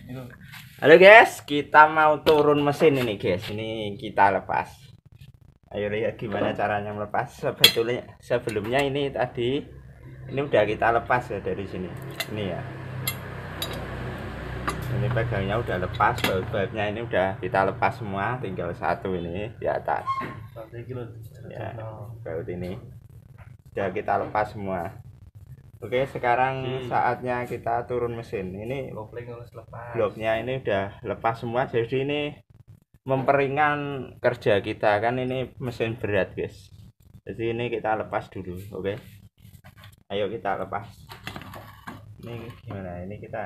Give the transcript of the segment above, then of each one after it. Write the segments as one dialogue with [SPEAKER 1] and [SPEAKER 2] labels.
[SPEAKER 1] Halo guys, kita mau turun mesin ini guys. Ini kita lepas. Ayo lihat gimana caranya melepas. Sebelumnya ini tadi ini udah kita lepas ya dari sini. Ini ya. Ini pegangnya udah lepas, baut-bautnya ini udah kita lepas semua, tinggal satu ini di atas. Ya, baut ini udah kita lepas semua. Oke, sekarang saatnya kita turun mesin. Ini bloknya ini udah lepas semua, jadi ini memperingan kerja kita, kan ini mesin berat guys. Jadi ini kita lepas dulu. Oke, ayo kita lepas. Ini gimana, ini kita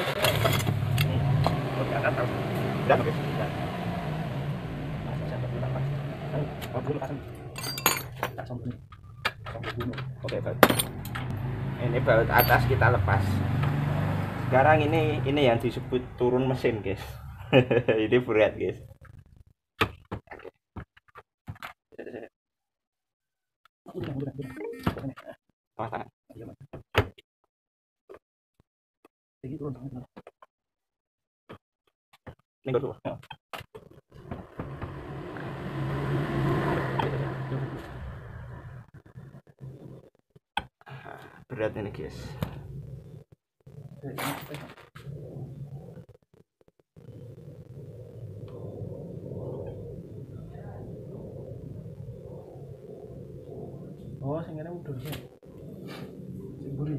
[SPEAKER 1] oke, baik. Ini baut atas kita lepas. Sekarang ini yang disebut turun mesin guys. Ini berat guys. Berat ini guys.
[SPEAKER 2] Oh, sing ngene udah sih. Sing buri.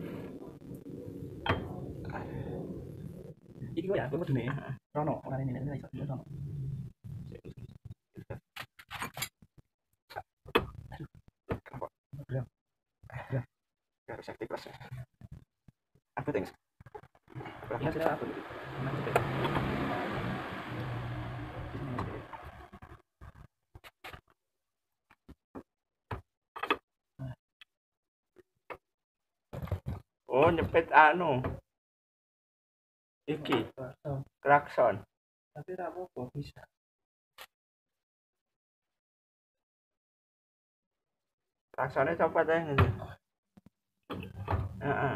[SPEAKER 2] Iki ya, aku medune. Rono, ora ini iso rono.
[SPEAKER 1] Harus aktif kelas. Apa thanks?
[SPEAKER 2] Ya sudah aku.
[SPEAKER 1] Oh, nyepet anu. Iki klakson.
[SPEAKER 2] Tapi ra apa bisa.
[SPEAKER 1] Klaksonnya copot aja gitu. Heeh.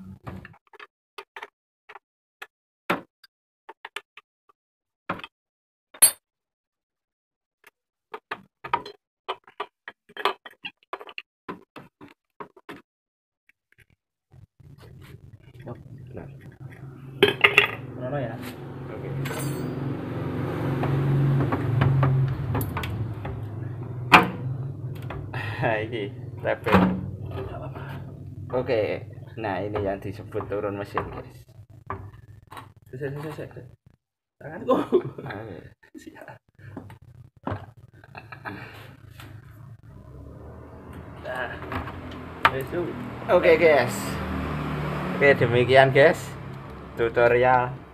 [SPEAKER 2] Rono ya.
[SPEAKER 1] Oke. Ini rebel. Oke, nah ini yang disebut turun mesin guys.
[SPEAKER 2] Tanganku. Siap. Nah.
[SPEAKER 1] Oke guys. Oke, demikian guys tutorial